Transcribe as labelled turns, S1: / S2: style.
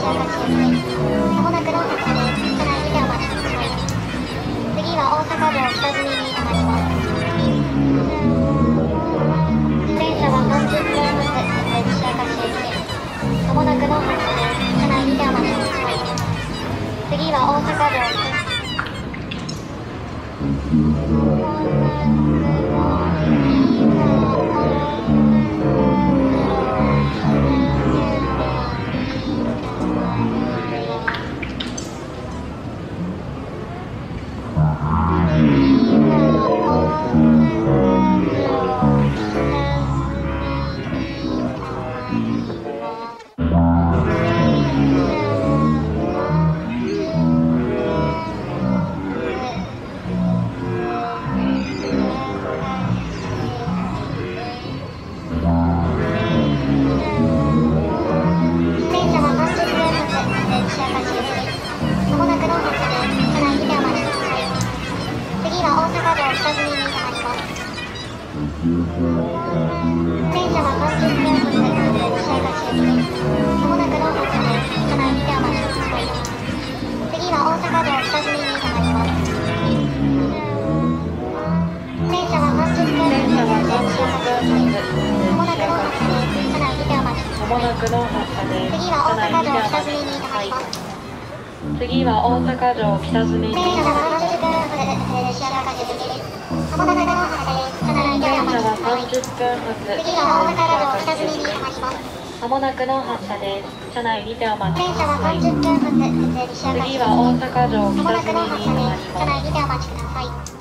S1: 赤字行きです。まもなくの発車です。車内にてお待ちください。次は大阪城北住に停まります。電車は30分発、西明石駅です。まもなくの発車です。車内にてお待ちください。次は大阪城北。
S2: 次は大阪城北住に停まります。電車は30分発、
S1: 次は大阪城北住に停まります。
S2: まもなくの発車です。車内にてお待ち
S1: 電車は
S2: ください。
S1: 30分発、
S2: 次は大阪城北
S1: まもなくの
S2: 住に停まり
S1: 発車です。車
S2: ます。
S1: 内にてお待ちください。